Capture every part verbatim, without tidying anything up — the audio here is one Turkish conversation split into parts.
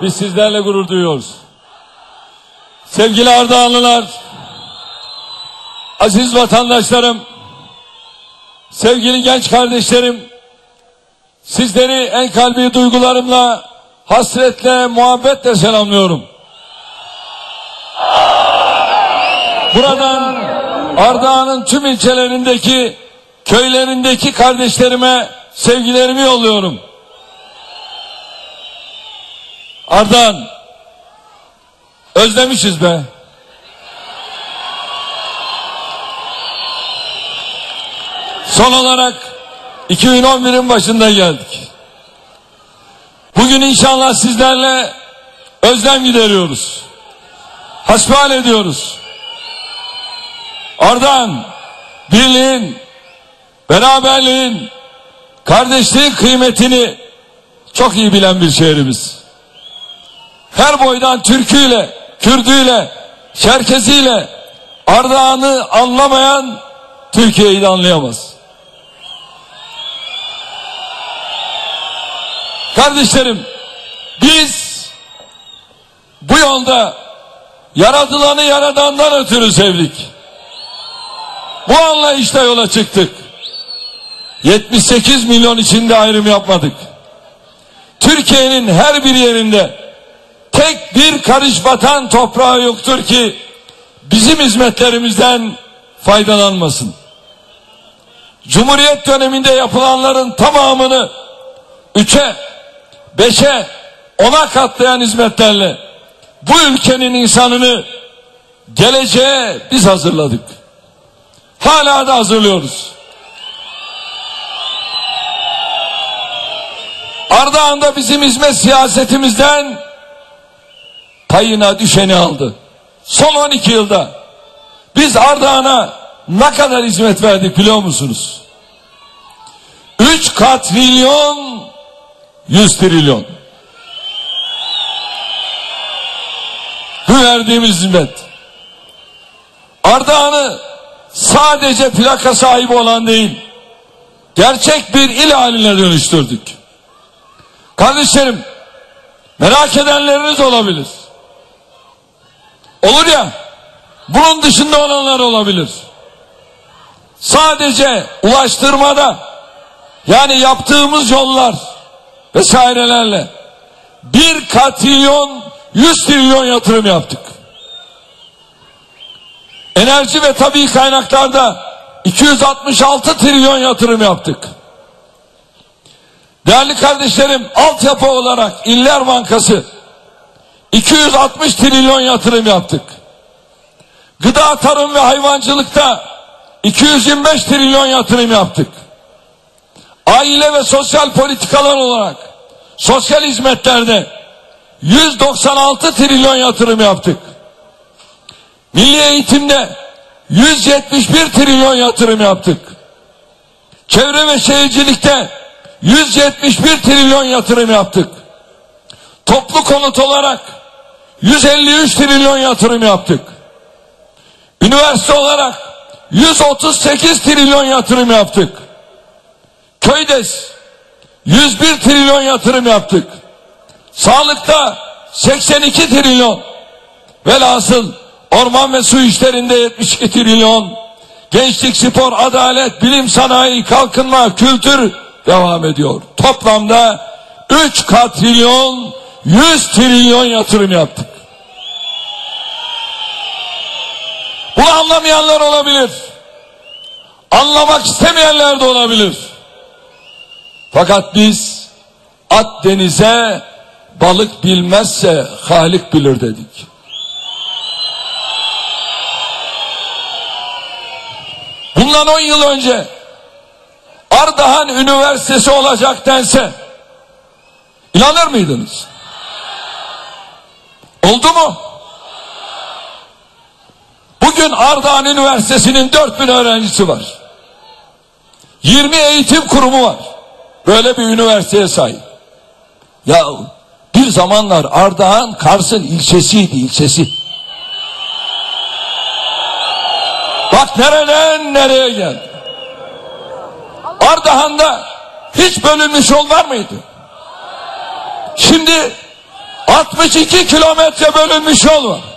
Biz sizlerle gurur duyuyoruz. Sevgili Ardahanlılar, aziz vatandaşlarım, sevgili genç kardeşlerim, sizleri en kalbi duygularımla, hasretle, muhabbetle selamlıyorum. Buradan Ardahan'ın tüm ilçelerindeki, köylerindeki kardeşlerime sevgilerimi yolluyorum. Ardahan, özlemişiz be. Son olarak iki bin on birin başında geldik. Bugün inşallah sizlerle özlem gideriyoruz. Hasbihal ediyoruz. Ardahan, birliğin, beraberliğin, kardeşliğin kıymetini çok iyi bilen bir şehrimiz. Her boydan Türküyle, Kürdüyle, Çerkeziyle Ardahan'ı anlamayan Türkiye'yi de anlayamaz. Kardeşlerim, biz bu yolda yaratılanı yaradandan ötürü sevdik. Bu anlayışla yola çıktık. yetmiş sekiz milyon içinde ayrım yapmadık. Türkiye'nin her bir yerinde tek bir karış vatan toprağı yoktur ki bizim hizmetlerimizden faydalanmasın. Cumhuriyet döneminde yapılanların tamamını üçe, beşe, ona katlayan hizmetlerle bu ülkenin insanını geleceğe biz hazırladık. Hala da hazırlıyoruz. Ardahan'da bizim hizmet siyasetimizden payına düşeni aldı. Son on iki yılda biz Ardahan'a ne kadar hizmet verdik biliyor musunuz? Üç katrilyon, yüz trilyon. Bu verdiğimiz hizmet. Ardahan'ı sadece plaka sahibi olan değil, gerçek bir il haline dönüştürdük. Kardeşlerim, merak edenleriniz olabilir. Olur ya, bunun dışında olanlar olabilir. Sadece ulaştırmada, yani yaptığımız yollar vesairelerle bir katrilyon, yüz trilyon yatırım yaptık. Enerji ve tabii kaynaklarda iki yüz altmış altı trilyon yatırım yaptık. Değerli kardeşlerim, altyapı olarak İller Bankası iki yüz altmış trilyon yatırım yaptık. Gıda, tarım ve hayvancılıkta iki yüz yirmi beş trilyon yatırım yaptık. Aile ve sosyal politikalar olarak sosyal hizmetlerde yüz doksan altı trilyon yatırım yaptık. Milli eğitimde yüz yetmiş bir trilyon yatırım yaptık. Çevre ve şehircilikte yüz yetmiş bir trilyon yatırım yaptık. Toplu konut olarak yüz elli üç trilyon yatırım yaptık. Üniversite olarak yüz otuz sekiz trilyon yatırım yaptık. Köydes yüz bir trilyon yatırım yaptık. Sağlıkta seksen iki trilyon. Velhasıl orman ve su işlerinde yetmiş iki trilyon. Gençlik, spor, adalet, bilim, sanayi, kalkınma, kültür devam ediyor. Toplamda üç katrilyon, yüz trilyon yatırım yaptık. Bunu anlamayanlar olabilir. Anlamak istemeyenler de olabilir. Fakat biz at denize, balık bilmezse Halik bilir dedik. Bundan on yıl önce Ardahan Üniversitesi olacak dense inanır mıydınız? Oldu mu? Bugün Ardahan Üniversitesi'nin dört bin öğrencisi var. yirmi eğitim kurumu var. Böyle bir üniversiteye sahip. Ya bir zamanlar Ardahan Kars'ın ilçesiydi, ilçesi. Bak nereden nereye geldi. Ardahan'da hiç bölünmüş yol var mıydı? Şimdi altmış iki kilometre bölünmüş yol var.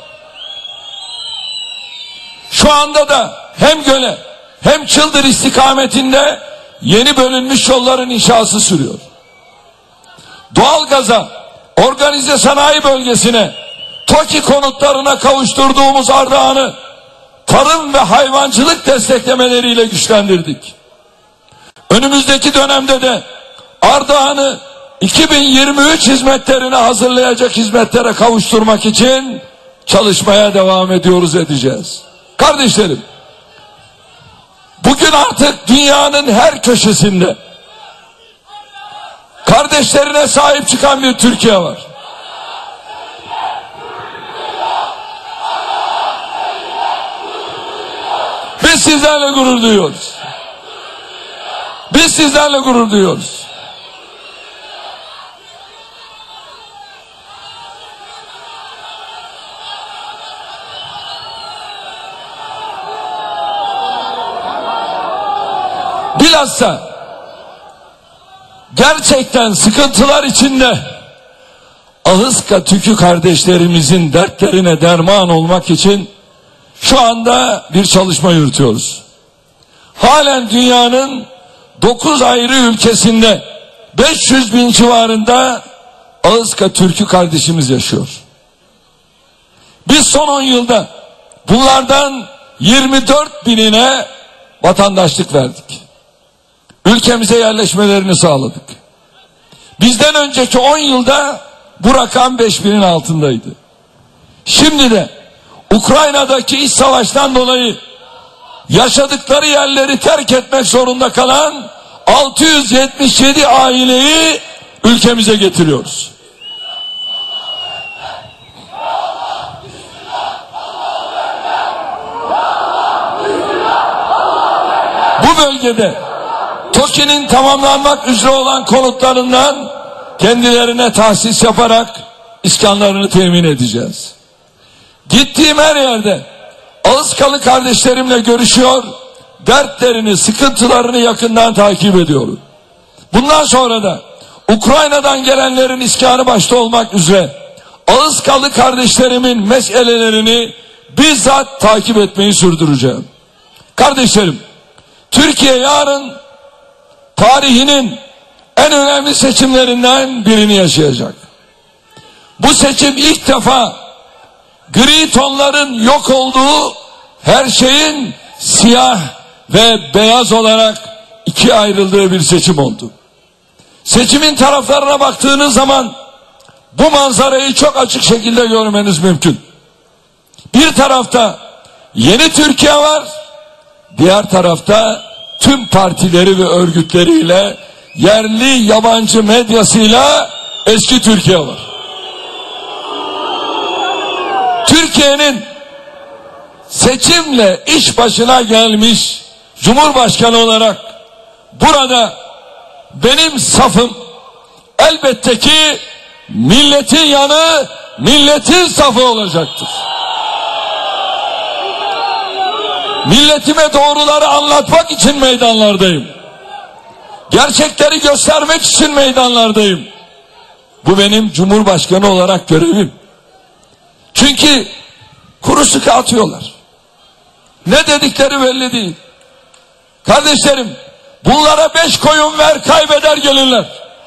Şu anda da hem Göle hem Çıldır istikametinde yeni bölünmüş yolların inşası sürüyor. Doğalgaza, organize sanayi bölgesine, TOKİ konutlarına kavuşturduğumuz Ardahan'ı tarım ve hayvancılık desteklemeleriyle güçlendirdik. Önümüzdeki dönemde de Ardahan'ı iki bin yirmi üç hizmetlerine hazırlayacak hizmetlere kavuşturmak için çalışmaya devam ediyoruz, edeceğiz. Kardeşlerim, bugün artık dünyanın her köşesinde kardeşlerine sahip çıkan bir Türkiye var. Biz sizlerle gurur duyuyoruz. Biz sizlerle gurur duyuyoruz. Bilhassa gerçekten sıkıntılar içinde Ahıska Tükü kardeşlerimizin dertlerine derman olmak için şu anda bir çalışma yürütüyoruz. Halen dünyanın dokuz ayrı ülkesinde beş yüz bin civarında Ahıska Türk'ü kardeşimiz yaşıyor. Biz son on yılda bunlardan yirmi dört binine vatandaşlık verdik. Ülkemize yerleşmelerini sağladık. Bizden önceki on yılda bu rakam beş binin altındaydı. Şimdi de Ukrayna'daki iç savaştan dolayı yaşadıkları yerleri terk etmek zorunda kalan altı yüz yetmiş yedi aileyi ülkemize getiriyoruz. Bu bölgede TOKİ'nin tamamlanmak üzere olan konutlarından kendilerine tahsis yaparak iskanlarını temin edeceğiz. Gittiğim her yerde Ahıskalı kardeşlerimle görüşüyor, dertlerini, sıkıntılarını yakından takip ediyorum. Bundan sonra da Ukrayna'dan gelenlerin iskanı başta olmak üzere Ahıskalı kardeşlerimin meselelerini bizzat takip etmeyi sürdüreceğim. Kardeşlerim, Türkiye yarın tarihinin en önemli seçimlerinden birini yaşayacak. Bu seçim ilk defa gri tonların yok olduğu, her şeyin siyah ve beyaz olarak ikiye ayrıldığı bir seçim oldu. Seçimin taraflarına baktığınız zaman bu manzarayı çok açık şekilde görmeniz mümkün. Bir tarafta yeni Türkiye var, diğer tarafta tüm partileri ve örgütleriyle, yerli yabancı medyasıyla eski Türkiye var. Türkiye'nin seçimle iş başına gelmiş Cumhurbaşkanı olarak burada benim safım elbette ki milletin yanı, milletin safı olacaktır. Milletime doğruları anlatmak için meydanlardayım. Gerçekleri göstermek için meydanlardayım. Bu benim Cumhurbaşkanı olarak görevim. Çünkü kuru sıkı atıyorlar. Ne dedikleri belli değil. Kardeşlerim, bunlara beş koyun ver, kaybeder gelirler.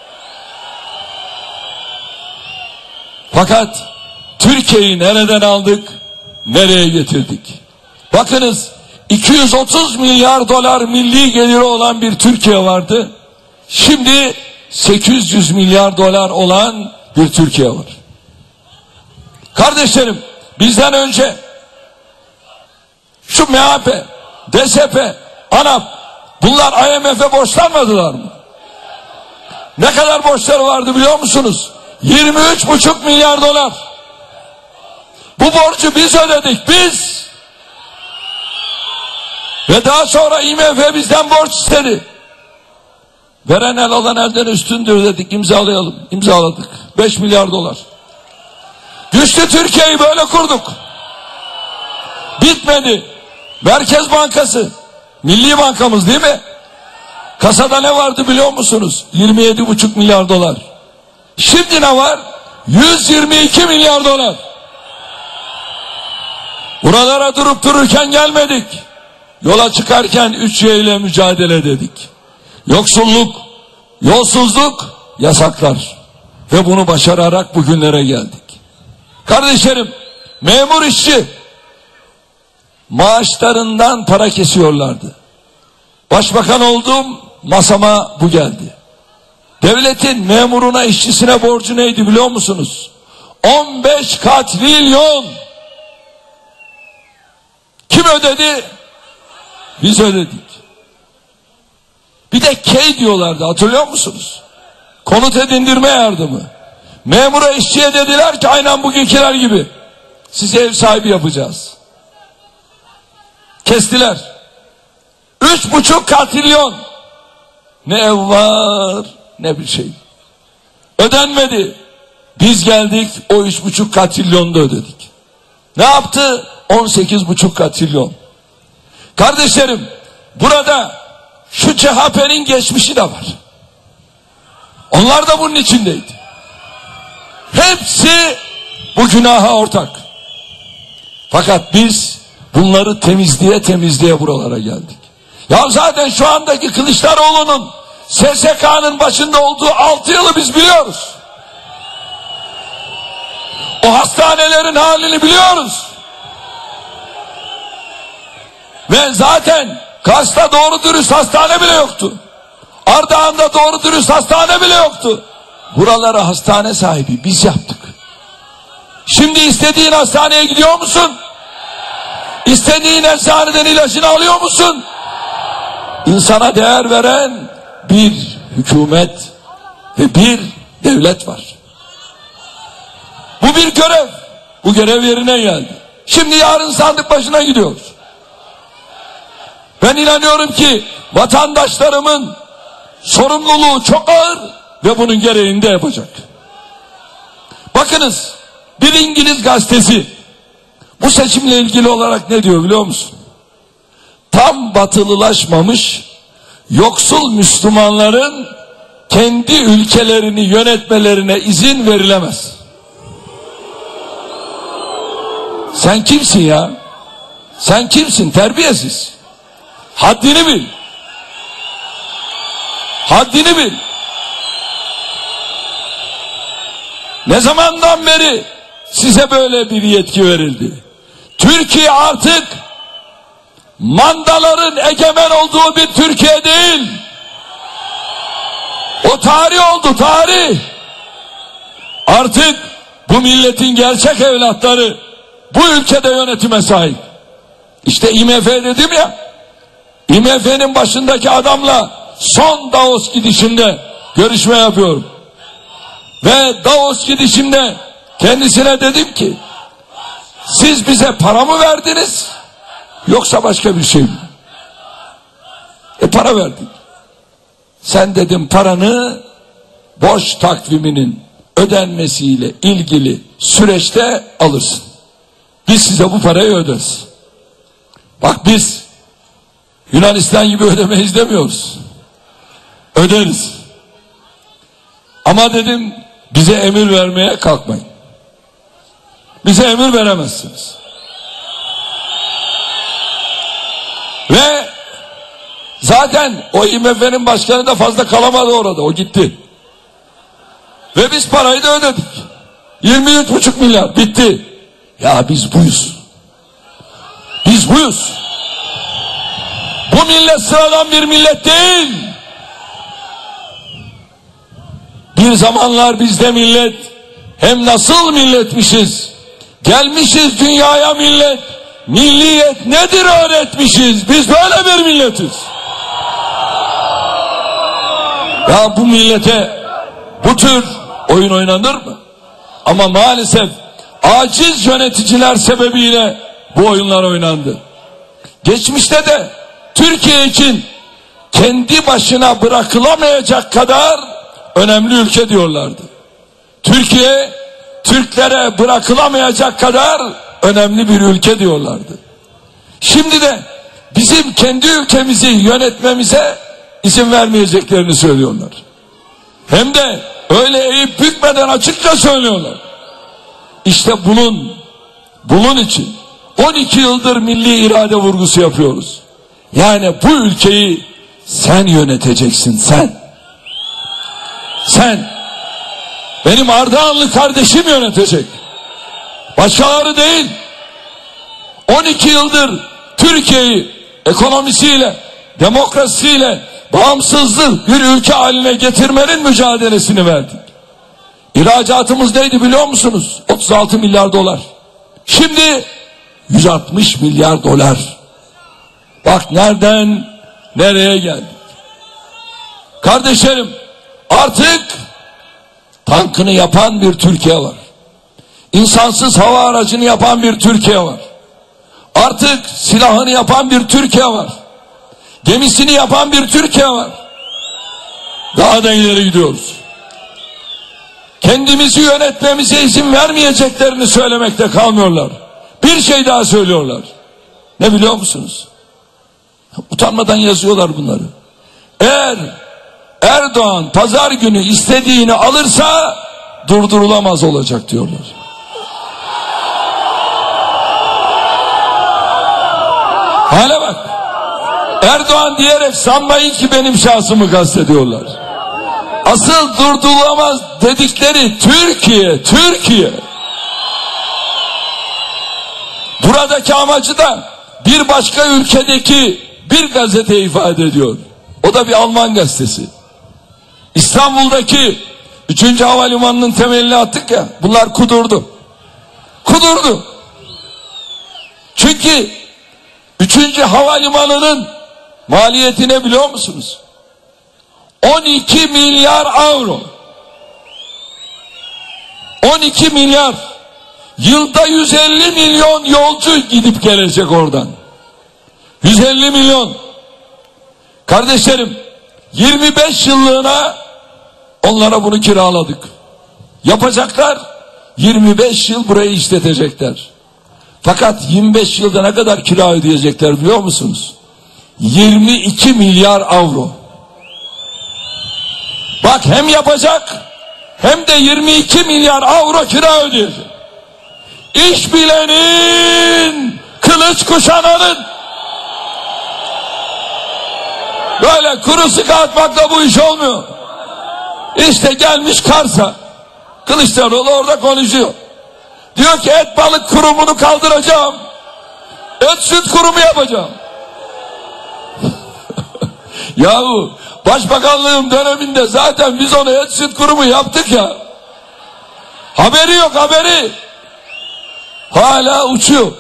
Fakat Türkiye'yi nereden aldık, nereye getirdik? Bakınız, iki yüz otuz milyar dolar milli geliri olan bir Türkiye vardı. Şimdi sekiz yüz milyar dolar olan bir Türkiye var. Kardeşlerim, bizden önce şu M H P, D S P, ANAP, bunlar I M F'e borçlanmadılar mı? Ne kadar borçları vardı biliyor musunuz? yirmi üç buçuk milyar dolar. Bu borcu biz ödedik, biz. Ve daha sonra I M F bizden borç istedi. Veren el alan elden üstündür dedik, imzalayalım. İmzaladık. beş milyar dolar. Güçlü Türkiye'yi böyle kurduk. Bitmedi. Merkez Bankası, Milli Bankamız değil mi? Kasada ne vardı biliyor musunuz? yirmi yedi buçuk milyar dolar. Şimdi ne var? yüz yirmi iki milyar dolar. Buralara durup dururken gelmedik. Yola çıkarken üç Y ile mücadele dedik. Yoksulluk, yolsuzluk, yasaklar. Ve bunu başararak bugünlere geldik. Kardeşlerim, memur işçi maaşlarından para kesiyorlardı. Başbakan oldum, masama bu geldi. Devletin memuruna, işçisine borcu neydi biliyor musunuz? on beş katrilyon. Kim ödedi? Biz ödedik. Bir de K diyorlardı, hatırlıyor musunuz? Konut edindirme yardımı. Memura, işçiye dediler ki aynen bugünküler gibi sizi ev sahibi yapacağız. Kestiler. Üç buçuk katrilyon. Ne ev var ne bir şey. Ödenmedi. Biz geldik, o üç buçuk katrilyonu da ödedik. Ne yaptı? On sekiz buçuk katrilyon. Kardeşlerim, burada şu C H P'nin geçmişi de var. Onlar da bunun içindeydi. Hepsi bu günaha ortak. Fakat biz bunları temizliğe temizliğe buralara geldik. Ya zaten şu andaki Kılıçdaroğlu'nun S S K'nın başında olduğu altı yılı biz biliyoruz. O hastanelerin halini biliyoruz. Ve zaten Kars'ta doğru dürüst hastane bile yoktu. Ardahan'da doğru dürüst hastane bile yoktu. Buralara hastane sahibi biz yaptık. Şimdi istediğin hastaneye gidiyor musun? İstediğin eczaneden ilacını alıyor musun? İnsana değer veren bir hükümet ve bir devlet var. Bu bir görev. Bu görev yerine geldi. Şimdi yarın sandık başına gidiyoruz. Ben inanıyorum ki vatandaşlarımın sorumluluğu çok ağır ve bunun gereğini de yapacak. Bakınız, bir İngiliz gazetesi bu seçimle ilgili olarak ne diyor biliyor musun? Tam batılılaşmamış yoksul Müslümanların kendi ülkelerini yönetmelerine izin verilemez. Sen kimsin ya? Sen kimsin? Terbiyesiz. Haddini bil. Haddini bil. Ne zamandan beri size böyle bir yetki verildi? Türkiye artık mandaların egemen olduğu bir Türkiye değil. O tarih oldu, tarih. Artık bu milletin gerçek evlatları bu ülkede yönetime sahip. İşte I M F dedim ya, I M F'nin başındaki adamla son Davos gidişimde görüşme yapıyorum. Ve Davos gidişimde kendisine dedim ki, siz bize para mı verdiniz yoksa başka bir şey mi? E para verdik. Sen dedim paranı borç takviminin ödenmesiyle ilgili süreçte alırsın. Biz size bu parayı öderiz. Bak biz Yunanistan gibi ödemeyiz demiyoruz. Öderiz. Ama dedim bize emir vermeye kalkmayın. Bize emir veremezsiniz. Ve zaten o I M F'nin başkanı da fazla kalamadı orada. O gitti. Ve biz parayı da ödedik. yirmi üç buçuk milyar bitti. Ya biz buyuz. Biz buyuz. Bu millet sıradan bir millet değil. Bir zamanlar biz de millet, hem nasıl milletmişiz, gelmişiz dünyaya millet, milliyet nedir öğretmişiz, biz böyle bir milletiz. Ya bu millete bu tür oyun oynanır mı? Ama maalesef aciz yöneticiler sebebiyle bu oyunlar oynandı. Geçmişte de Türkiye için kendi başına bırakılamayacak kadar önemli ülke diyorlardı. Türkiye, Türklere bırakılamayacak kadar önemli bir ülke diyorlardı. Şimdi de bizim kendi ülkemizi yönetmemize izin vermeyeceklerini söylüyorlar. Hem de Öyle eğip bükmeden açıkça söylüyorlar. İşte bunun, bunun için on iki yıldır milli irade vurgusu yapıyoruz. Yani bu ülkeyi sen yöneteceksin, sen. Sen. Benim Ardahanlı kardeşim yönetecek. Başkaları değil. on iki yıldır Türkiye'yi ekonomisiyle, demokrasiyle bağımsızlık bir ülke haline getirmenin mücadelesini verdik. İhracatımız neydi biliyor musunuz? otuz altı milyar dolar. Şimdi yüz altmış milyar dolar. Bak nereden nereye geldik. Kardeşlerim, artık tankını yapan bir Türkiye var. İnsansız hava aracını yapan bir Türkiye var. Artık silahını yapan bir Türkiye var. Gemisini yapan bir Türkiye var. Daha da ileri gidiyoruz. Kendimizi yönetmemize izin vermeyeceklerini söylemekte kalmıyorlar. Bir şey daha söylüyorlar. Ne biliyor musunuz? Utanmadan yazıyorlar bunları. Eğer Erdoğan pazar günü istediğini alırsa durdurulamaz olacak diyorlar. Hale bak. Erdoğan diyerek sanmayın ki benim şahsımı kastediyorlar. Asıl durdurulamaz dedikleri Türkiye, Türkiye. Buradaki amacı da bir başka ülkedeki bir gazete ifade ediyor. O da bir Alman gazetesi. İstanbul'daki üçüncü havalimanının temelini attık ya, bunlar kudurdu. Kudurdu. Çünkü üçüncü havalimanının maliyeti ne biliyor musunuz? on iki milyar avro. on iki milyar. Yılda yüz elli milyon yolcu gidip gelecek oradan. yüz elli milyon. Kardeşlerim, yirmi beş yıllığına onlara bunu kiraladık. Yapacaklar, yirmi beş yıl burayı işletecekler. Fakat yirmi beş yılda ne kadar kira ödeyecekler biliyor musunuz? yirmi iki milyar avro. Bak, hem yapacak hem de yirmi iki milyar avro kira ödeyecek. İş bilenin, kılıç kuşananın. Böyle kuru sıkı atmakla bu iş olmuyor. İşte gelmiş Kars'a. Kılıçdaroğlu orada konuşuyor. Diyor ki et balık kurumunu kaldıracağım. Et süt kurumu yapacağım. Yahu başbakanlığım döneminde zaten biz onu et süt kurumu yaptık ya. Haberi yok, haberi. Hala uçuyor.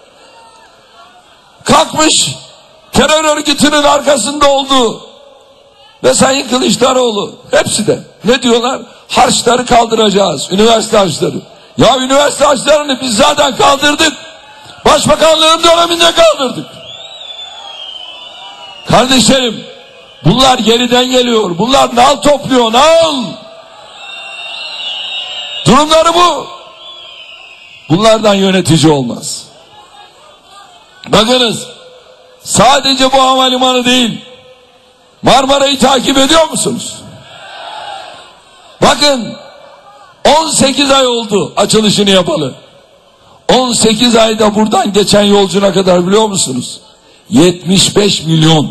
Kalkmış terör örgütünün arkasında olduğu ve Sayın Kılıçdaroğlu, hepsi de ne diyorlar? Harçları kaldıracağız, üniversite harçları. Ya üniversite harçlarını biz zaten kaldırdık. Başbakanlığım döneminde kaldırdık. Kardeşlerim, bunlar geriden geliyor. Bunlar nal topluyor, nal. Durumları bu. Bunlardan yönetici olmaz. Bakınız, sadece bu havalimanı değil, Marmara'yı takip ediyor musunuz? Bakın, on sekiz ay oldu açılışını yapalı. on sekiz ayda buradan geçen yolcu ne kadar biliyor musunuz? yetmiş beş milyon.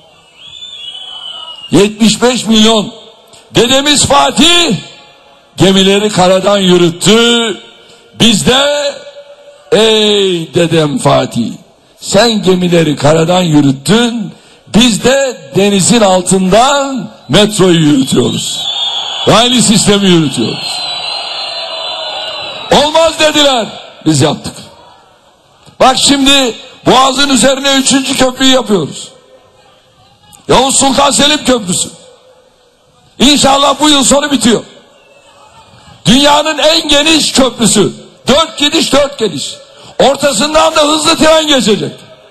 yetmiş beş milyon. Dedemiz Fatih gemileri karadan yürüttü. Biz de ey dedem Fatih, sen gemileri karadan yürüttün, biz de denizin altından metroyu yürütüyoruz. Raylı sistemi yürütüyoruz. Olmaz dediler, biz yaptık. Bak şimdi Boğaz'ın üzerine üçüncü köprüyü yapıyoruz. Yavuz Sultan Selim Köprüsü. İnşallah bu yıl sonu bitiyor. Dünyanın en geniş köprüsü. Dört gidiş dört geliş. Ortasından da hızlı tren geçecek.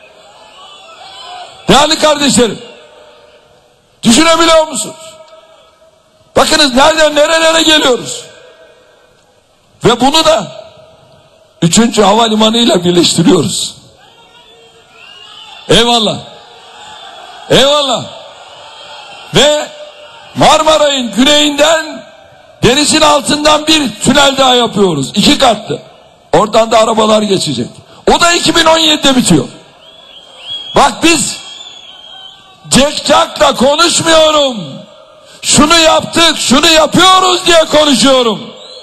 Değerli kardeşlerim, düşünebiliyor musunuz? Bakınız nereden nerelere geliyoruz. Ve bunu da üçüncü havalimanıyla birleştiriyoruz. Eyvallah. Eyvallah. Ve Marmaray'ın güneyinden Denizin altından bir tünel daha yapıyoruz. İki katlı. Oradan da arabalar geçecek. O da iki bin on yedide bitiyor. Bak biz cekcakla konuşmuyorum. Şunu yaptık, şunu yapıyoruz diye konuşuyorum.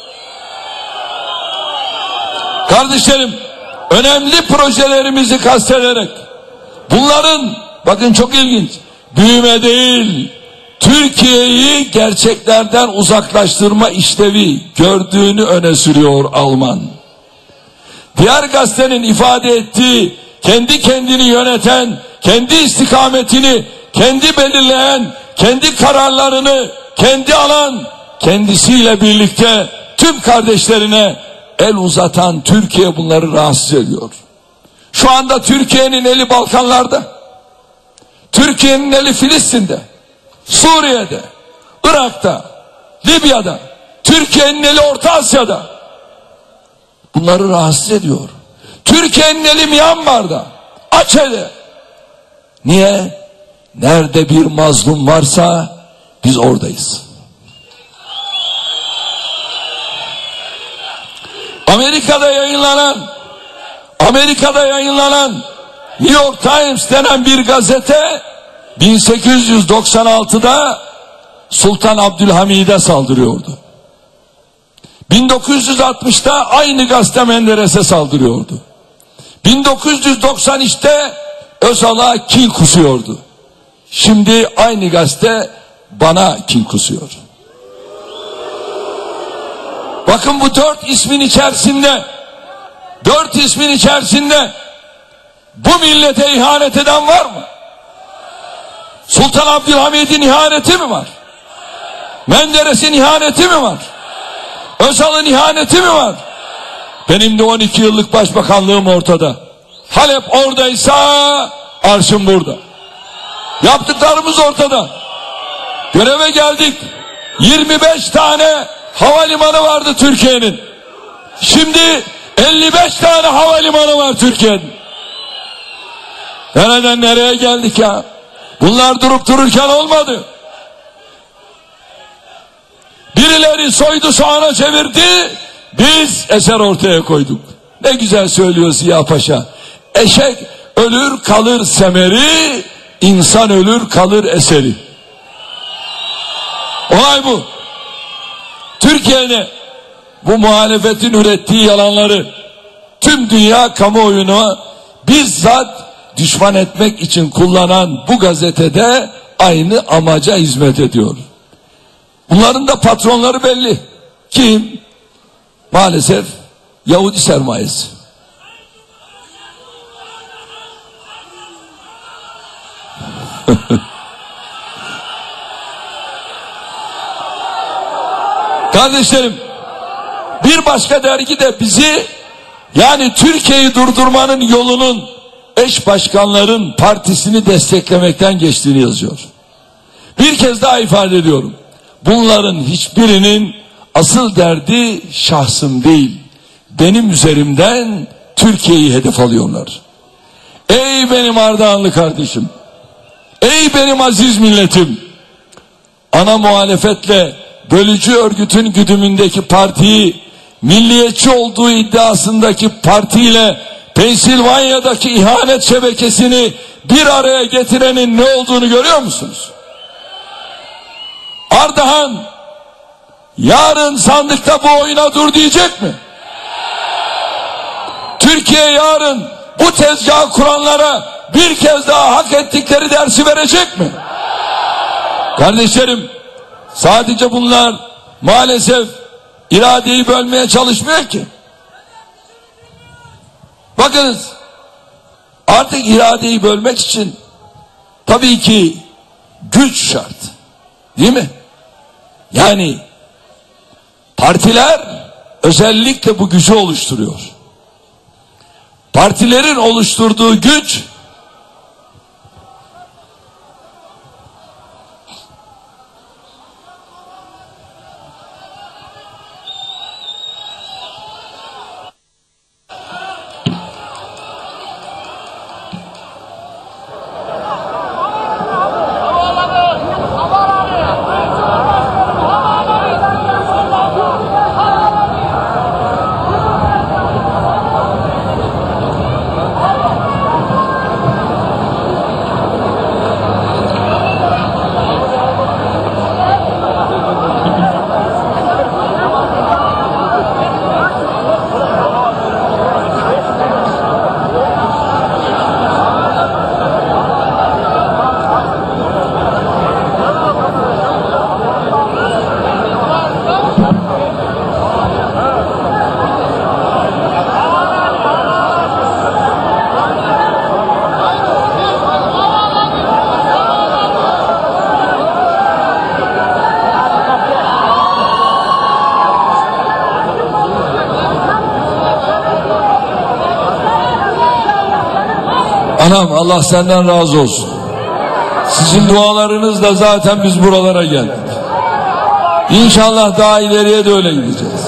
Kardeşlerim, önemli projelerimizi kastederek bunların, bakın çok ilginç, büyüme değil, Türkiye'yi gerçeklerden uzaklaştırma işlevi gördüğünü öne sürüyor Alman. Diğer gazetenin ifade ettiği, kendi kendini yöneten, kendi istikametini, kendi belirleyen, kendi kararlarını, kendi alan, kendisiyle birlikte tüm kardeşlerine el uzatan Türkiye bunları rahatsız ediyor. Şu anda Türkiye'nin eli Balkanlarda, Türkiye'nin eli Filistin'de, Suriye'de, Irak'ta, Libya'da, Türkiye'nin eli Orta Asya'da. Bunları rahatsız ediyor. Türkiye'nin eli Myanmar'da, Aceh'de. Niye? Nerede bir mazlum varsa biz oradayız. Amerika'da yayınlanan Amerika'da yayınlanan New York Times denen bir gazete bin sekiz yüz doksan altıda Sultan Abdülhamid'e saldırıyordu. bin dokuz yüz altmışta aynı gazete Menderes'e saldırıyordu. bin dokuz yüz doksan üçte Özal'a kin kusuyordu. Şimdi aynı gazete bana kin kusuyor. Bakın bu dört ismin içerisinde, dört ismin içerisinde bu millete ihanet eden var mı? Sultan Abdülhamid'in ihaneti mi var? Menderes'in ihaneti mi var? Özal'ın ihaneti mi var? Benim de on iki yıllık başbakanlığım ortada. Halep oradaysa arşım burada. Yaptıklarımız ortada. Göreve geldik. yirmi beş tane havalimanı vardı Türkiye'nin. Şimdi elli beş tane havalimanı var Türkiye'nin. Nereden nereye geldik ya? Bunlar durup dururken olmadı. Birileri soydu soğana çevirdi, biz eser ortaya koyduk. Ne güzel söylüyor Ziya Paşa. Eşek ölür kalır semeri, insan ölür kalır eseri. Olay bu. Türkiye'de bu muhalefetin ürettiği yalanları tüm dünya kamuoyuna bizzat düşman etmek için kullanan bu gazetede aynı amaca hizmet ediyor. Bunların da patronları belli. Kim? Maalesef Yahudi sermayesi. Kardeşlerim, bir başka dergi de bizi, yani Türkiye'yi durdurmanın yolunun eş başkanların partisini desteklemekten geçtiğini yazıyor. Bir kez daha ifade ediyorum. Bunların hiçbirinin asıl derdi şahsım değil, benim üzerimden Türkiye'yi hedef alıyorlar. Ey benim Ardahanlı kardeşim, ey benim aziz milletim, ana muhalefetle bölücü örgütün güdümündeki partiyi, milliyetçi olduğu iddiasındaki partiyle Pensilvanya'daki ihanet şebekesini bir araya getirenin ne olduğunu görüyor musunuz? Ardahan yarın sandıkta bu oyuna dur diyecek mi? Türkiye yarın bu tezgahı kuranlara bir kez daha hak ettikleri dersi verecek mi? Kardeşlerim, sadece bunlar maalesef iradeyi bölmeye çalışmıyor ki. Bakınız, artık iradeyi bölmek için tabii ki güç şart. Değil mi? Yani partiler özellikle bu gücü oluşturuyor. Partilerin oluşturduğu güç Anam, Allah senden razı olsun. Sizin dualarınızla zaten biz buralara geldik. İnşallah daha ileriye de öyle gideceğiz.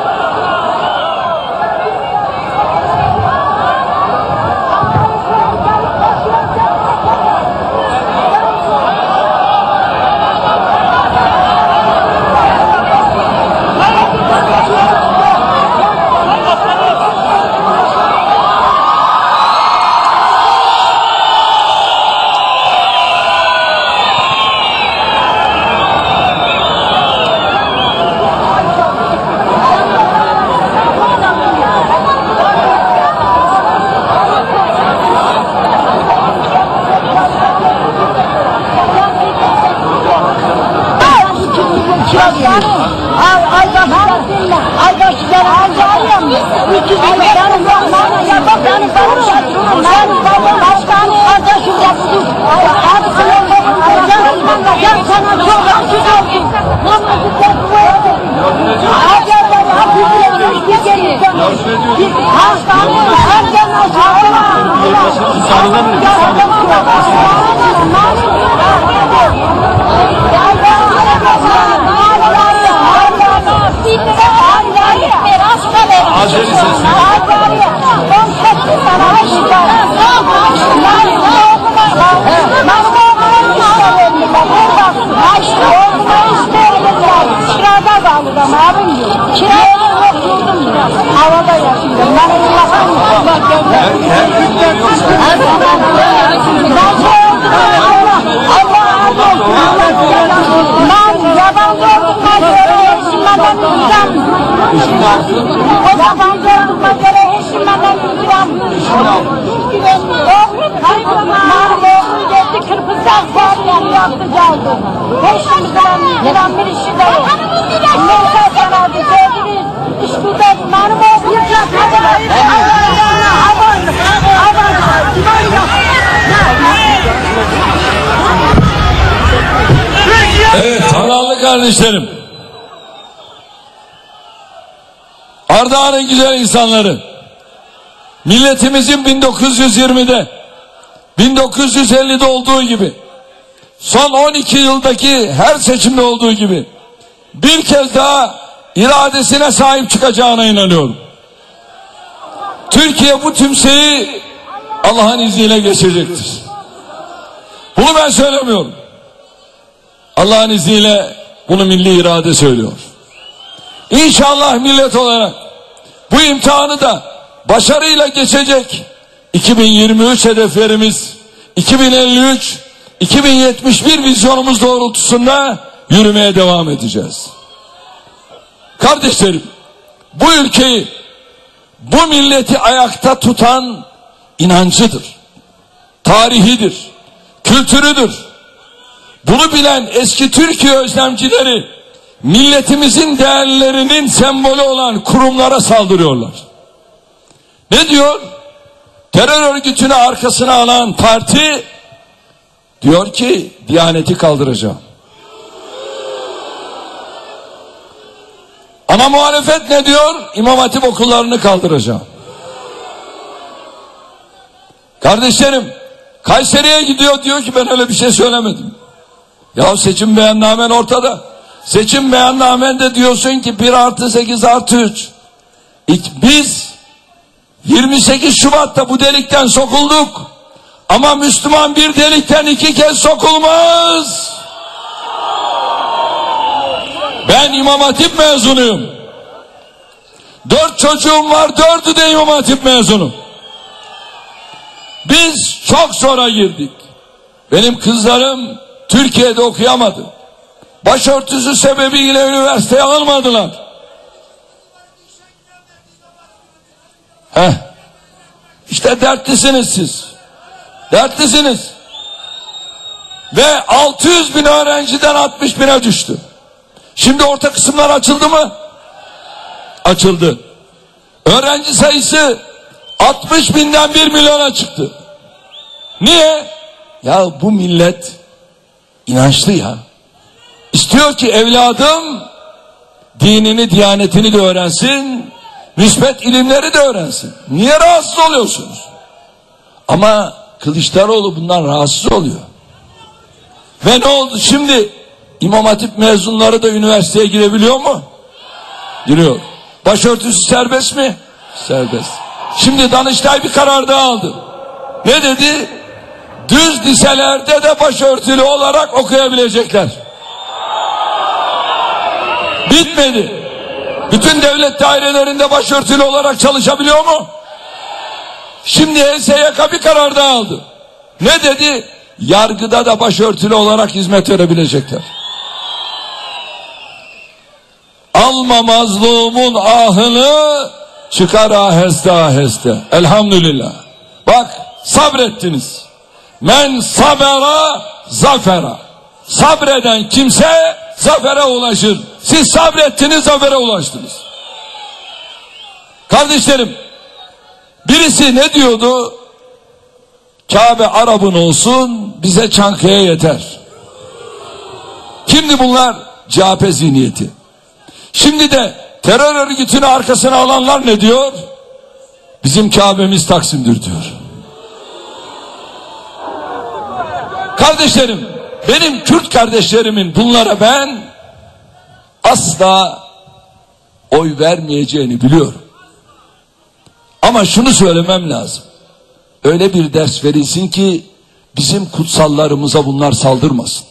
Evet, Hananlı kardeşlerim, Ardahan'ın güzel insanları, milletimizin bin dokuz yüz yirmide, bin dokuz yüz ellide olduğu gibi, son on iki yıldaki her seçimde olduğu gibi, bir kez daha iradesine sahip çıkacağına inanıyorum. Türkiye bu tümseyi Allah'ın izniyle geçirecektir. Bunu ben söylemiyorum. Allah'ın izniyle bunu milli irade söylüyor. İnşallah millet olarak bu imtihanı da başarıyla geçecek. iki bin yirmi üç hedeflerimiz, iki bin elli üç, iki bin yetmiş bir vizyonumuz doğrultusunda yürümeye devam edeceğiz. Kardeşlerim, bu ülkeyi, bu milleti ayakta tutan inancıdır, tarihidir, kültürüdür. Bunu bilen eski Türkiye özlemcileri milletimizin değerlerinin sembolü olan kurumlara saldırıyorlar. Ne diyor? Terör örgütünü arkasına alan parti diyor ki Diyaneti kaldıracağım. Ana muhalefet ne diyor? İmam Hatip okullarını kaldıracağım. Kardeşlerim, Kayseri'ye gidiyor, diyor ki ben öyle bir şey söylemedim. Ya seçim beyannamen ortada. Seçim beyannamende diyorsun ki bir artı sekiz artı üç. Biz yirmi sekiz Şubat'ta bu delikten sokulduk. Ama Müslüman bir delikten iki kez sokulmaz. Ben İmam Hatip mezunuyum. Dört çocuğum var, dördü de İmam Hatip mezunu. Biz çok sonra girdik. Benim kızlarım Türkiye'de okuyamadı. Başörtüsü sebebiyle üniversiteye almadılar. Heh. İşte dertlisiniz siz. Dertlisiniz. Ve altı yüz bin öğrenciden altmış bine düştü. Şimdi orta kısımlar açıldı mı? Açıldı. Öğrenci sayısı altmış binden bir milyona çıktı. Niye? Ya bu millet inançlı ya. İstiyor ki evladım dinini, diyanetini de öğrensin, müsbet ilimleri de öğrensin. Niye rahatsız oluyorsunuz? Ama Kılıçdaroğlu bundan rahatsız oluyor. Ve ne oldu şimdi? İmam Hatip mezunları da üniversiteye girebiliyor mu? Giriyor. Başörtüsü serbest mi? Serbest. Şimdi Danıştay bir karar daha aldı. Ne dedi? Düz liselerde de başörtülü olarak okuyabilecekler. Bitmedi. Bütün devlet dairelerinde başörtülü olarak çalışabiliyor mu? Şimdi H S Y K bir karar daha aldı. Ne dedi? Yargıda da başörtülü olarak hizmet verebilecekler. Alma mazlumun ahını, çıkar aheste aheste. Elhamdülillah. Bak, sabrettiniz. Men sabera zafera. Sabreden kimse zafere ulaşır. Siz sabrettiniz, zafere ulaştınız. Kardeşlerim, birisi ne diyordu? Kabe Arap'ın olsun, bize Çankaya yeter. Şimdi bunlar C H P zihniyeti. Şimdi de terör örgütünü arkasına alanlar ne diyor? Bizim Kabe'miz Taksim'dir diyor. Kardeşlerim, benim Kürt kardeşlerimin bunlara ben asla oy vermeyeceğini biliyorum. Ama şunu söylemem lazım. Öyle bir ders verilsin ki bizim kutsallarımıza bunlar saldırmasın.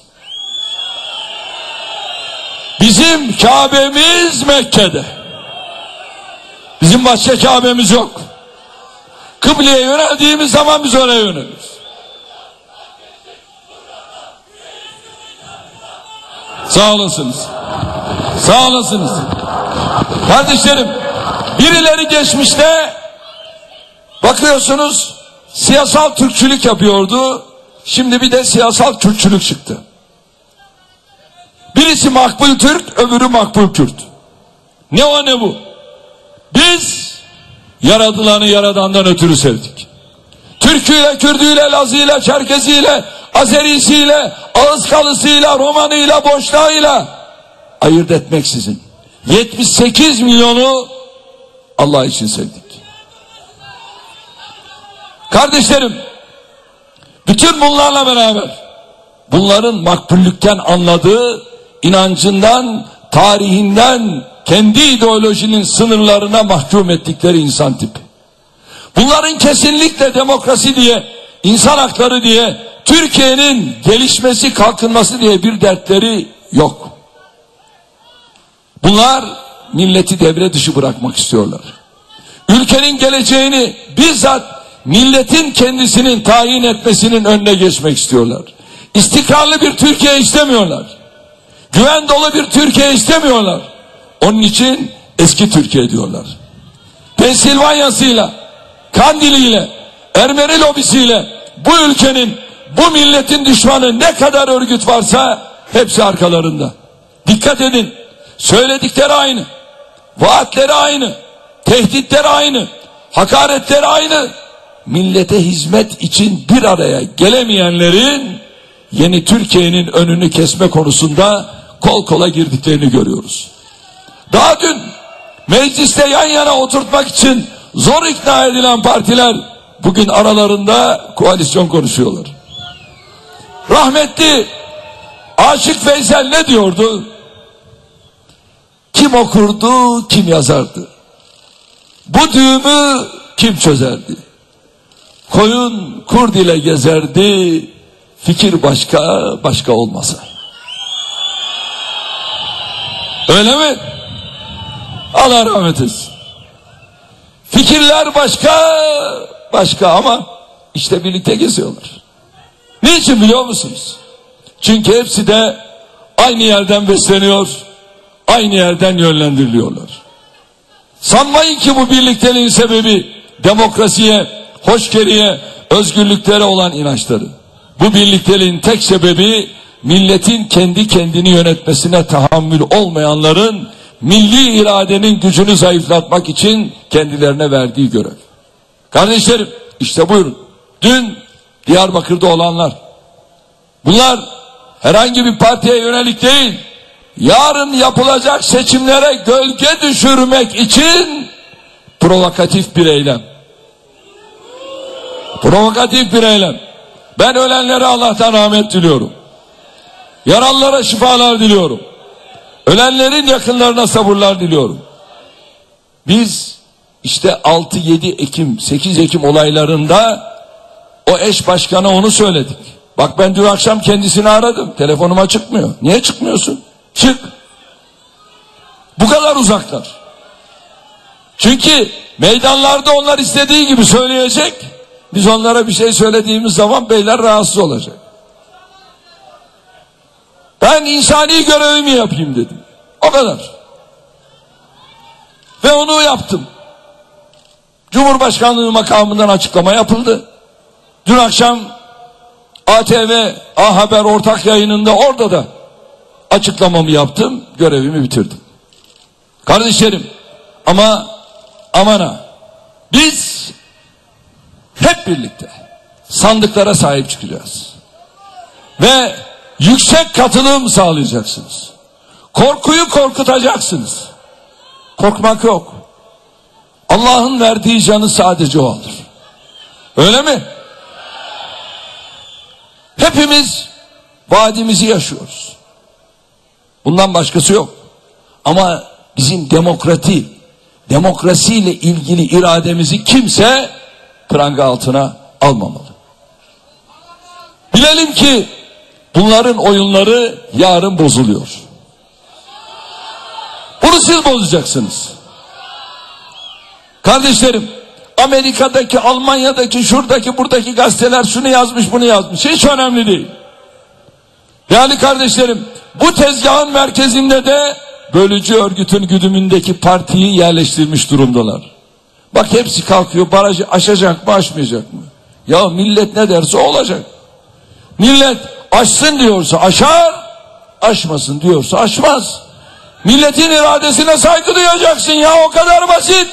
Bizim Kabe'miz Mekke'de. Bizim başka Kabe'miz yok. Kıbleye yöneldiğimiz zaman biz oraya yöneliyoruz. Sağ olasınız. Sağ olasınız. Kardeşlerim, birileri geçmişte bakıyorsunuz siyasal Türkçülük yapıyordu. Şimdi bir de siyasal Kürtçülük çıktı. Birisi makbul Türk, öbürü makbul Kürt. Ne o ne bu? Biz yaradılanı yaradandan ötürü sevdik. Türküyle, Kürdüyle, Lazıyla, Çerkeziyle, Azerisiyle, Ağızkalısıyla, Romanıyla, Boşnağıyla ayırt etmeksizin yetmiş sekiz milyonu Allah için sevdik. Kardeşlerim, bütün bunlarla beraber bunların makbullükten anladığı, inancından, tarihinden, kendi ideolojinin sınırlarına mahkum ettikleri insan tipi. Bunların kesinlikle demokrasi diye, insan hakları diye, Türkiye'nin gelişmesi, kalkınması diye bir dertleri yok. Bunlar milleti devre dışı bırakmak istiyorlar. Ülkenin geleceğini bizzat milletin kendisinin tayin etmesinin önüne geçmek istiyorlar. İstikrarlı bir Türkiye istemiyorlar. Güven dolu bir Türkiye istemiyorlar. Onun için eski Türkiye diyorlar. Pensilvanya'sıyla, Kandili'yle, Ermeni lobisiyle bu ülkenin, bu milletin düşmanı ne kadar örgüt varsa hepsi arkalarında. Dikkat edin. Söyledikleri aynı. Vaatleri aynı. Tehditleri aynı. Hakaretleri aynı. Millete hizmet için bir araya gelemeyenlerin yeni Türkiye'nin önünü kesme konusunda kol kola girdiklerini görüyoruz. Daha dün mecliste yan yana oturtmak için zor ikna edilen partiler bugün aralarında koalisyon konuşuyorlar. Rahmetli Aşık Veysel ne diyordu? Kim okurdu, kim yazardı? Bu düğümü kim çözerdi? Koyun kurd ile gezerdi, fikir başka, başka olmasa. Öyle mi? Allah rahmet etsin. Fikirler başka, başka ama işte birlikte geziyorlar. Niçin biliyor musunuz? Çünkü hepsi de aynı yerden besleniyor, aynı yerden yönlendiriliyorlar. Sanmayın ki bu birlikteliğin sebebi demokrasiye, hoşgörüye, özgürlüklere olan inançları. Bu birlikteliğin tek sebebi milletin kendi kendini yönetmesine tahammül olmayanların milli iradenin gücünü zayıflatmak için kendilerine verdiği görev. Kardeşlerim, işte buyurun. Dün Diyarbakır'da olanlar. Bunlar herhangi bir partiye yönelik değil. Yarın yapılacak seçimlere gölge düşürmek için provokatif bir eylem. Provokatif bir eylem. Ben ölenlere Allah'tan rahmet diliyorum. Yaralılara şifalar diliyorum. Ölenlerin yakınlarına sabırlar diliyorum. Biz işte altı yedi Ekim, sekiz Ekim olaylarında o eş başkana onu söyledik. Bak ben dün akşam kendisini aradım. Telefonuma çıkmıyor. Niye çıkmıyorsun? Çık. Bu kadar uzaklar. Çünkü meydanlarda onlar istediği gibi söyleyecek. Biz onlara bir şey söylediğimiz zaman beyler rahatsız olacak. Ben insani görevimi yapayım dedim. O kadar. Ve onu yaptım. Cumhurbaşkanlığı makamından açıklama yapıldı. Dün akşam A T V, A Haber ortak yayınında orada da açıklamamı yaptım. Görevimi bitirdim. Kardeşlerim ama aman ha biz hep birlikte sandıklara sahip çıkacağız. Ve yüksek katılım sağlayacaksınız. Korkuyu korkutacaksınız. Korkmak yok. Allah'ın verdiği canı sadece o alır. Öyle mi? Hepimiz vaadimizi yaşıyoruz. Bundan başkası yok. Ama bizim demokrati, demokrasiyle ilgili irademizi kimse pranga altına almamalı. Bilelim ki bunların oyunları yarın bozuluyor. Bunu siz bozacaksınız. Kardeşlerim, Amerika'daki, Almanya'daki, şuradaki, buradaki gazeteler şunu yazmış, bunu yazmış. Hiç önemli değil. Değerli kardeşlerim, bu tezgahın merkezinde de bölücü örgütün güdümündeki partiyi yerleştirmiş durumdalar. Bak hepsi kalkıyor, barajı aşacak mı, aşmayacak mı? Ya millet ne derse olacak. Millet aşsın diyorsa aşar, aşmasın diyorsa aşmaz. Milletin iradesine saygı duyacaksın ya, o kadar basit.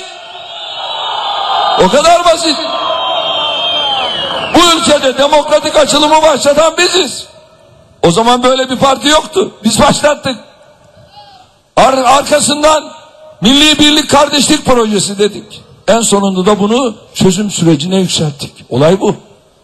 O kadar basit. Bu ülkede demokratik açılımı başlatan biziz. O zaman böyle bir parti yoktu. Biz başlattık. Ar arkasından Milli Birlik Kardeşlik Projesi dedik. En sonunda da bunu çözüm sürecine yükselttik. Olay bu.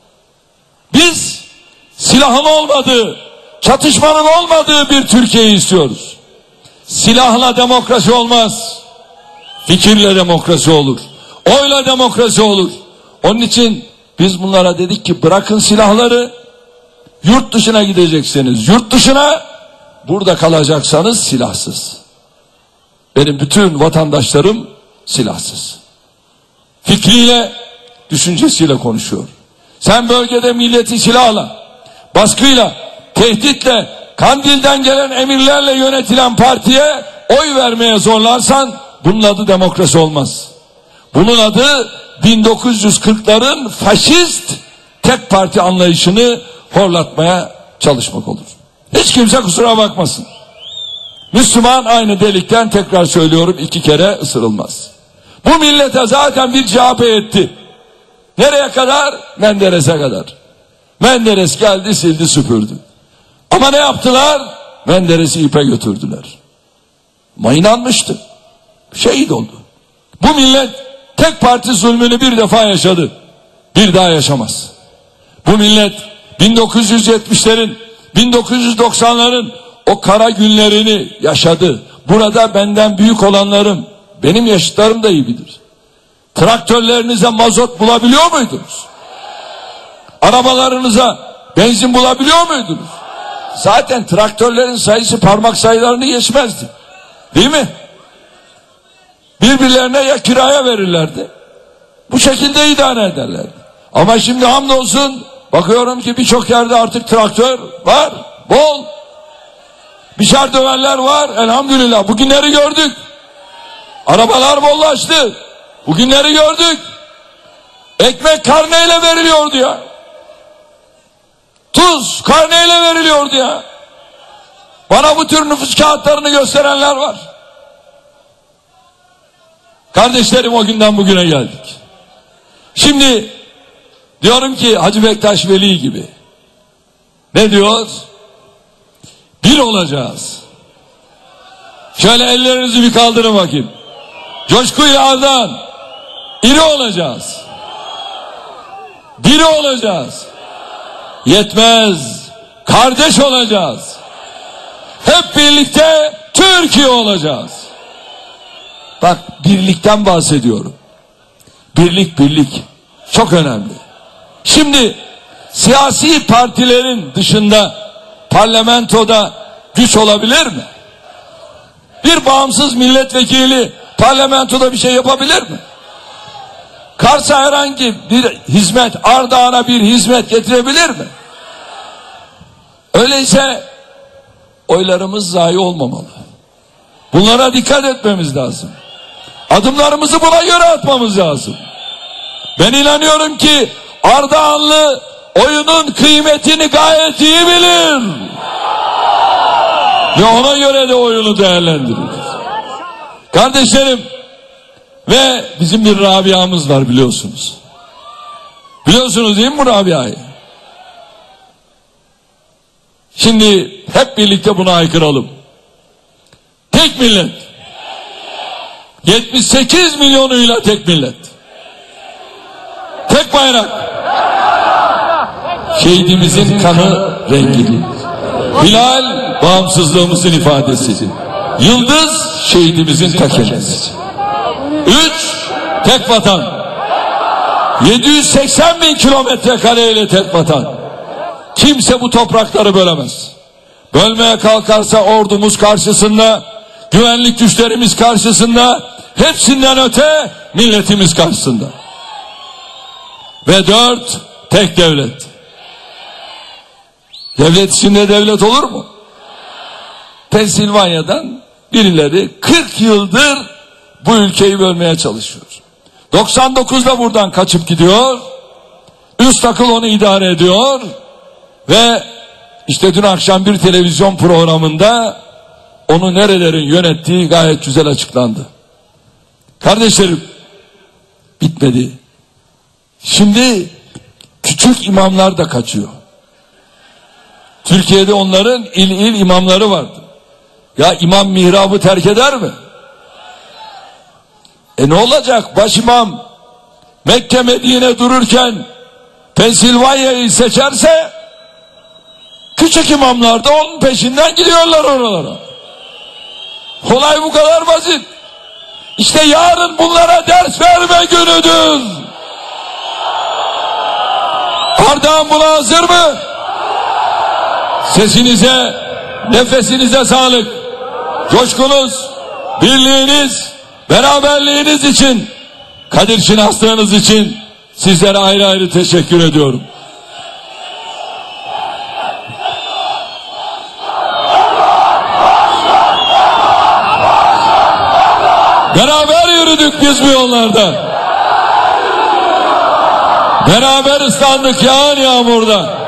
Biz silahın olmadığı, çatışmanın olmadığı bir Türkiye'yi istiyoruz. Silahla demokrasi olmaz. Fikirle demokrasi olur. Oyla demokrasi olur. Onun için biz bunlara dedik ki bırakın silahları, yurt dışına gideceksiniz. Yurt dışına, burada kalacaksanız silahsız. Benim bütün vatandaşlarım silahsız. Fikriyle, düşüncesiyle konuşuyor. Sen bölgede milleti silahla, baskıyla, tehditle, Kandil'den gelen emirlerle yönetilen partiye oy vermeye zorlarsan bunun adı demokrasi olmaz. Bunun adı bin dokuz yüz kırkların faşist tek parti anlayışını horlatmaya çalışmak olur. Hiç kimse kusura bakmasın. Müslüman aynı delikten, tekrar söylüyorum, iki kere ısırılmaz. Bu millete zaten bir C H P etti. Nereye kadar? Menderes'e kadar. Menderes geldi, sildi, süpürdü. Ama ne yaptılar? Menderes'i ipe götürdüler. Ama inanmıştı. Şehit oldu. Bu millet tek parti zulmünü bir defa yaşadı. Bir daha yaşamaz. Bu millet bin dokuz yüz yetmişlerin, bin dokuz yüz doksanların o kara günlerini yaşadı. Burada benden büyük olanlarım, benim yaşıtlarım da iyi bilir. Traktörlerinize mazot bulabiliyor muydunuz? Arabalarınıza benzin bulabiliyor muydunuz? Zaten traktörlerin sayısı parmak sayılarını geçmezdi. Değil mi? Birbirlerine ya kiraya verirlerdi. Bu şekilde idare ederlerdi. Ama şimdi hamdolsun bakıyorum ki birçok yerde artık traktör var. Bol. Biçer dövenler var. Elhamdülillah. Bugünleri gördük. Arabalar bollaştı. Bugünleri gördük. Ekmek karneyle veriliyordu ya. Tuz karneyle veriliyordu ya. Bana bu tür nüfus kağıtlarını gösterenler var. Kardeşlerim, o günden bugüne geldik. Şimdi diyorum ki Hacı Bektaş Veli gibi. Ne diyoruz? Bir olacağız. Şöyle ellerinizi bir kaldırın bakayım. Coşkuyla ardından iri olacağız. Diri olacağız. Yetmez. Kardeş olacağız. Hep birlikte Türkiye olacağız. Bak, birlikten bahsediyorum. Birlik birlik. Çok önemli. Şimdi siyasi partilerin dışında parlamentoda güç olabilir mi? Bir bağımsız milletvekili parlamentoda bir şey yapabilir mi? Kars'a herhangi bir hizmet, Ardahan'a bir hizmet getirebilir mi? Öyleyse oylarımız zayi olmamalı. Bunlara dikkat etmemiz lazım. Adımlarımızı buna göre atmamız lazım. Ben inanıyorum ki Ardahanlı oyunun kıymetini gayet iyi bilir. Ve ona göre de oyunu değerlendirir. Kardeşlerim, ve bizim bir Rabia'mız var, biliyorsunuz. Biliyorsunuz değil mi bu Rabia'yı? Şimdi hep birlikte buna haykıralım. Tek millet. yetmiş sekiz milyonuyla tek millet. Tek bayrak. Şehidimizin kanı rengi. Hilal bağımsızlığımızın ifadesi. Yıldız şehidimizin ta kendisi. Üç, tek vatan. yedi yüz seksen bin kilometre kareyle tek vatan. Kimse bu toprakları bölemez. Bölmeye kalkarsa ordumuz karşısında, güvenlik güçlerimiz karşısında, hepsinden öte milletimiz karşısında. Ve dört, tek devlet. Devlet içinde devlet olur mu? Pensilvanya'dan birileri kırk yıldır bu ülkeyi bölmeye çalışıyor. doksan dokuzda buradan kaçıp gidiyor. Üst akıl onu idare ediyor. Ve işte dün akşam bir televizyon programında onu nerelerin yönettiği gayet güzel açıklandı. Kardeşlerim, bitmedi. Şimdi küçük imamlar da kaçıyor. Türkiye'de onların il il imamları vardı. Ya imam mihrabı terk eder mi? E ne olacak? Başimam Mekke Medine dururken Pensilvanya'yı seçerse küçük imamlar da onun peşinden gidiyorlar oralara. Olay bu kadar basit. İşte yarın bunlara ders verme günüdür. Ardahan buna hazır mı? Sesinize, nefesinize sağlık. Coşkunuz, birliğiniz, beraberliğiniz için, kadir şinaslığınız için sizlere ayrı ayrı teşekkür ediyorum. Beraber yürüdük biz bu yollarda. Beraber ıslandık yağan yağmurda.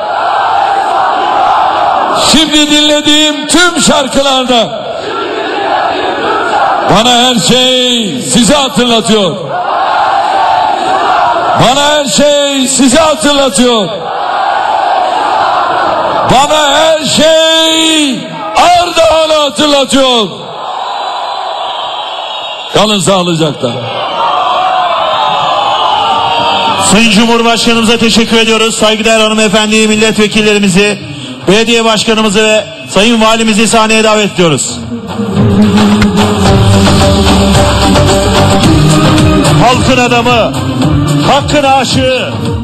Şimdi dinlediğim tüm şarkılarda bana her şey sizi hatırlatıyor. Bana her şey sizi hatırlatıyor. Bana her şey Ardahan'ı hatırlatıyor. Kalın sağlıcakla. Sayın Cumhurbaşkanımıza teşekkür ediyoruz. Saygıdeğer hanımefendi, milletvekillerimizi, belediye başkanımızı ve sayın valimizi sahneye davet ediyoruz. Halkın adamı, hakkın aşığı,